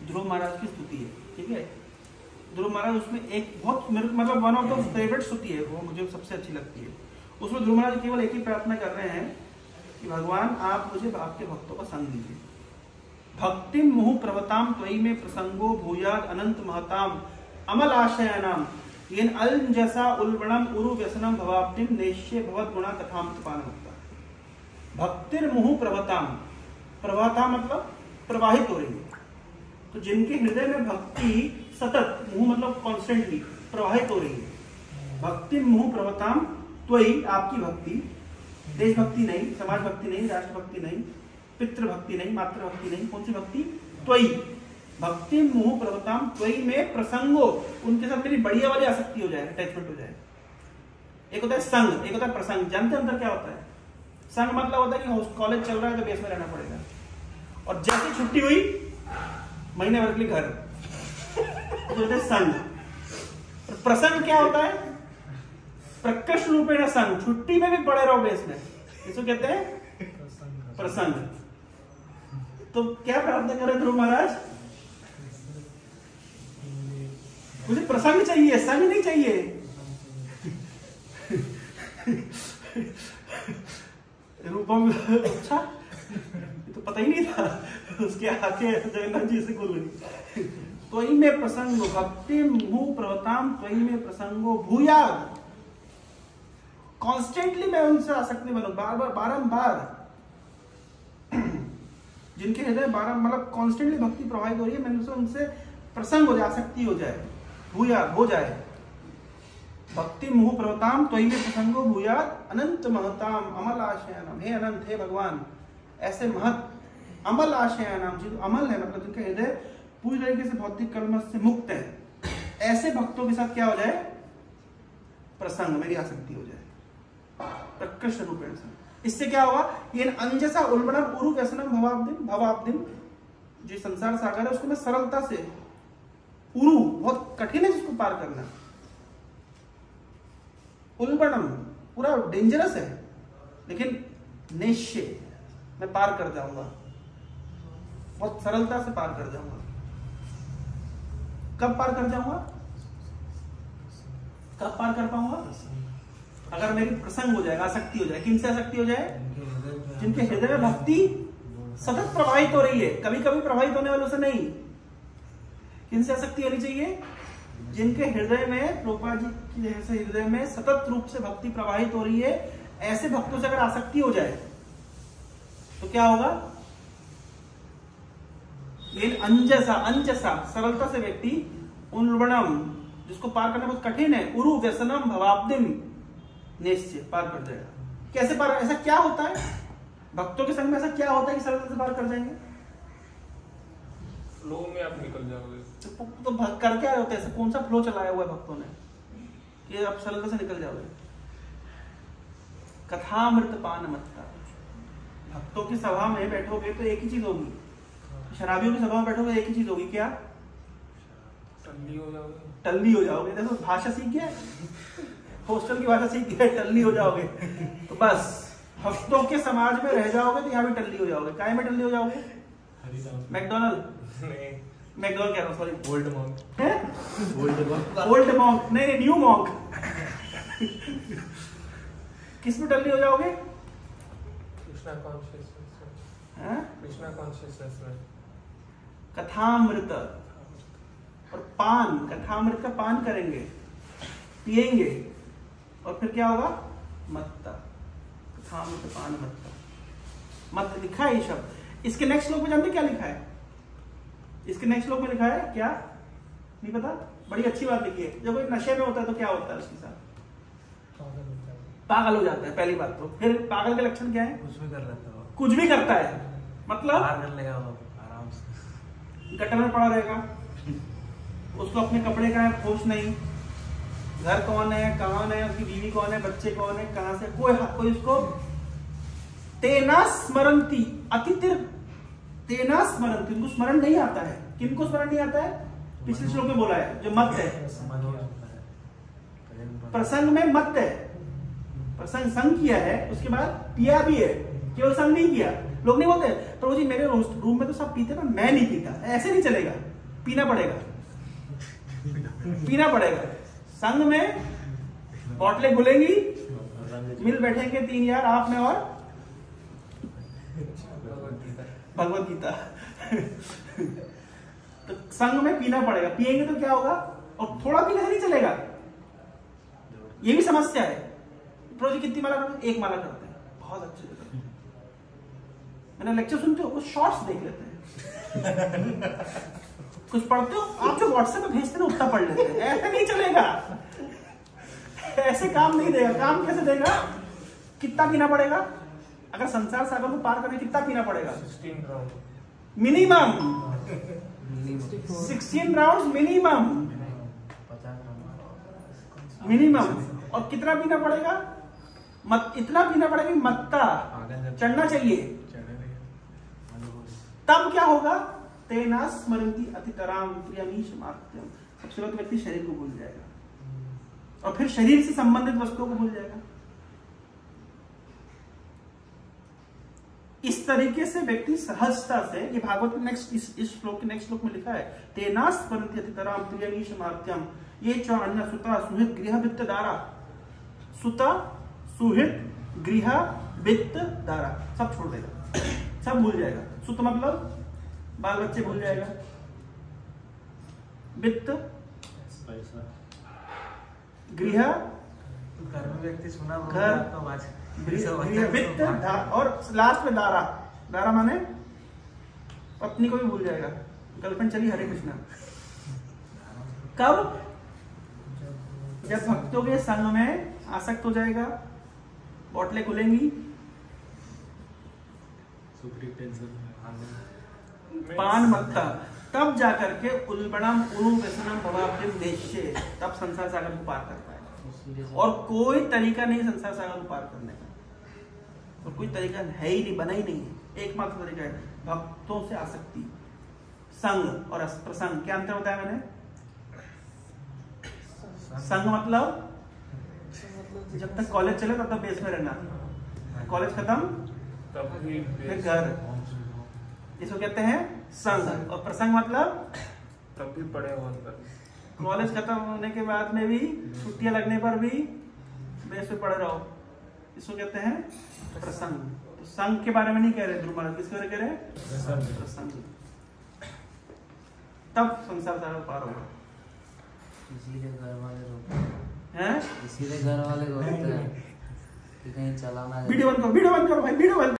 ध्रुव महाराज की स्तुति है, ठीक है। ध्रुव महाराज उसमें एक बहुत मतलब वन ऑफ द फेवरेट स्तुति है, वो मुझे सबसे अच्छी लगती है। उसमें ध्रुव महाराज केवल एक ही प्रार्थना कर रहे हैं कि भगवान आप मुझे आपके भक्तों का संग दीजिए। भक्तिम मुहु प्रवताम त्वयि में प्रसंगो भूयाद अनंत महताम अमल आशयानाम येन अलंजसा उल्बणम उरु व्यसनम भवाब्दिम नेश्य भवद गुणा कथाम कृपानमुक्ता। भक्तिर मुहु प्रवताम, प्रवता मतलब प्रवाहित हो रही है, तो जिनके हृदय में भक्ति सतत, मुहु मतलब कॉन्स्टेंटली प्रवाहित हो रही है। भक्ति मुहु प्रवताम त्वयि, आपकी भक्ति, देशभक्ति नहीं, समाज भक्ति नहीं, राष्ट्रभक्ति नहीं, पितृभक्ति नहीं, मातृभक्ति नहीं, कौन सी भक्ति? त्वयि। भक्ति मुहु प्रवताम त्वयि में प्रसंगो, उनके साथ मेरी बढ़िया वाली आसक्ति हो जाए, अटैचमेंट हो जाए। एक होता है संग, एक होता है प्रसंग। जानते अंतर क्या होता है? संग मतलब होता है कि कॉलेज चल रहा है तो बेस में रहना पड़ेगा, और जैसे छुट्टी हुई महीने भर के लिए घर, तो होता है संग। और प्रसंग क्या होता है? प्रकृष्ट रूपेण संग, छुट्टी में भी पड़े रहो बेस में, इसको कहते हैं प्रसंग। तो क्या प्रार्थना करें ध्रुव महाराज? मुझे प्रसंग चाहिए, संग नहीं चाहिए। रूपम, अच्छा तो पता ही नहीं था, उसके आके जगन्नाथ जी से बोल रही। त्वयि में प्रसंगो भक्ति मुहु प्रवताम त्वयि में प्रसंगो भूयाद, कॉन्स्टेंटली मैं उनसे आसक्त नहीं बनूं, बार बार बारंबार, जिनके हृदय बारंबार मतलब कॉन्स्टेंटली भक्ति प्रवाहित हो रही है, मैं उनसे प्रसंग हो जाए, आसक्ति हो जाए, भूयाद हो जाए। भक्ति मुहु प्रवताम त्वयि में प्रसंगो भूयाद अनंत महताम अमल आशयानाम, हे अनंत, हे भगवान, ऐसे महत अमल आशयानाम, जो अमल है मतलब जिनका हृदय पूरी तरीके से भौतिक कलमश से मुक्त है, ऐसे भक्तों के साथ क्या हो जाए? प्रसंग, मेरी आसक्ति हो जाए, प्रकृष्ट रूपेण से। इससे क्या होगा? ये अंजसा उल्बणम उरु व्यसनम भवाब्दिम, जो संसार सागर है उसको मैं सरलता से, उरु बहुत कठिन है जिसको पार करना, उल्बणम पूरा डेंजरस है, लेकिन निश्चय मैं पार कर जाऊंगा, बहुत सरलता से पार कर जाऊंगा। कब पार कर जाऊंगा? कब पार कर पाऊंगा? अगर मेरी प्रसंग हो जाएगा, आसक्ति हो जाए। किनसे आसक्ति हो जाए? जिनके हृदय में भक्ति सतत प्रवाहित हो रही है, कभी कभी प्रवाहित होने वालों से नहीं। किनसे आसक्ति होनी चाहिए? जिनके हृदय में, प्रोपा जी की जैसे हृदय में सतत रूप से भक्ति प्रवाहित हो रही है, ऐसे भक्तों से अगर आसक्ति हो जाए तो क्या होगा? ये अंजसा, अंजसा सरलता से व्यक्ति, उल्बणम जिसको पार करना बहुत कठिन है, उरु व्यसनम भवाब्दिम निश्चय पार कर जाएगा। कैसे पार? ऐसा क्या होता है भक्तों के संग में? ऐसा क्या होता है कि सरलता से पार कर जाएंगे? फ्लो में आप निकल जाओगे। तो कर क्या होता है? ऐसा कौन सा फ्लो चलाया हुआ है भक्तों ने कि आप सरलता से निकल जाओगे? कथामृत पान मत्ता। भक्तों की सभा में बैठोगे तो एक ही चीज होगी, शराबियों की सभा में बैठोगे एक ही चीज होगी, क्या? टल्ली हो जाओगे। टल्ली हो जाओगे। देखो भाषा सीख गया, हॉस्टल की भाषा सीख गया, टल्ली हो जाओगे। तो बस भक्तों के समाज में रह जाओगे तो यहाँ भी टल्ली हो जाओगे। काय में टल्ली हो जाओगे? मैकडोनल्ड, मैकडोनल्ड कह रहा हूँ, sorry, Old Monk, Old Monk नहीं, न्यू मॉन्क। किस में टल्ली हो जाओगे? कृष्णा कॉन्शियसनेस, कृष्णा कॉन्शियसनेस में। कथामृत और पान, कथामृत का पान करेंगे, पिएंगे, और फिर क्या होगा? मत्ता, कथामृत पान मत्ता। मत लिखा है ये शब्द। इसके नेक्स्ट श्लोक में जानते क्या लिखा है? इसके नेक्स्ट श्लोक में लिखा है क्या? नहीं पता? बड़ी अच्छी बात लिखी है। जब कोई नशे में होता है तो क्या होता है उसके साथ? पागल हो जाता है, पहली बात तो। फिर पागल के लक्षण क्या है? कुछ भी कर लेता है, कुछ भी करता है, मतलब कर लेगा आराम से, गटर में पड़ा रहेगा, उसको अपने कपड़े का होश नहीं, घर कौन है, कौन है, उसकी बीवी कौन है, बच्चे कौन है, कहां से, कोई उसको तेना स्मरंती, अतितिर तेना स्मरंती, उनको स्मरण नहीं आता है। किनको स्मरण नहीं आता है? पिछले श्लोक में बोला है, जो मत है, प्रसंग में मत है, प्रसंग संग किया है, उसके बाद पिया भी है, केवल संग नहीं किया। लोग नहीं बोलते प्रभु जी मेरे रूम में तो सब पीते पर मैं नहीं पीता, ऐसे नहीं चलेगा। पीना पड़ेगा, पीना पड़ेगा। संग में बोतलें घुलेंगी, मिल बैठेंगे 3 यार, आप में और भगवत गीता। तो संग में पीना पड़ेगा, पिएंगे तो क्या होगा, और थोड़ा पीने से नहीं चलेगा, ये भी समस्या है। प्रभु जी कितनी माला करते हैं? 1 माला करते हैं, बहुत अच्छे से। मैंने लेक्चर सुनते हो, कुछ शॉर्ट्स देख लेते हैं, कुछ पढ़ते हो, आप जो व्हाट्सएप पे भेजते हो उतना पढ़ लेते हैं। ऐसे नहीं चलेगा, ऐसे काम नहीं देगा। काम कैसे देगा? कितना पीना पड़ेगा? अगर संसार सागर को पार करने कितना पीना पड़ेगा? 16 round minimum 16 round minimum, minimum. और कितना पीना पड़ेगा? इतना पीना पड़ेगा कि मत्ता चढ़ना चाहिए। तब क्या होगा? तेना स्मरन्ति अतितराम प्रियमीश मात्यम। सबसे पहले व्यक्ति शरीर को भूल जाएगा और फिर शरीर से संबंधित वस्तुओं को भूल जाएगा। इस तरीके से व्यक्ति सहजता से, ये भागवत के नेक्स्ट इस श्लोक के नेक्स्ट श्लोक में लिखा है, तेना स्मरन्ति अतितराम प्रियमीश मात्यम ये च अन्न सुता सुहित गृह वित्त दारा। सुता सुहित गृह वित्त दारा सब छोड़ देगा, सब भूल जाएगा। सुत मतलब बाल बच्चे भूल जाएगा, वित्त गृह घर में व्यक्ति सुना घर वित्त और लास्ट में दारा। दारा माने पत्नी को भी भूल जाएगा, गर्लफ्रेंड चली हरे कृष्णा। कब? जब भक्तों के संग में आसक्त हो जाएगा, बोतलें खुलेंगी, पान मत्ता, तब जाकर के उल्बणम उलू व्यसनम भवाप्तिम देश्ये, तब संसार सागर को पार कर पाएगा। और कोई तरीका नहीं संसार सागर को पार करने का, और कोई तरीका है ही नहीं, बना ही नहीं है। एकमात्र तरीका है भक्तों से आसक्ति, संग और प्रसंग। क्या अंतर बताया मैंने? संग मतलब जब तक कॉलेज चले तब तक बेस में रहना, कॉलेज खत्म फिर घर, इसको कहते हैं संग। और प्रसंग मतलब तब भी पड़े हो अंदर, कॉलेज खत्म होने के बाद में भी, छुट्टियां लगने पर भी बेस पे पड़े रहो, इसको कहते हैं प्रसंग। तो संग के बारे में नहीं कह रहे ध्रुव महाराज, किसके बारे में कह रहे हैं? प्रसंग। तब संसार सागर पार होगा। इसीलिए घर वाले रोकते हैं, इसीलिए घर वाले रोकते हैं कि कहीं चलाना है। वीडियो बंद करो, वीडियो बंद करो भाई, वीडियो बंद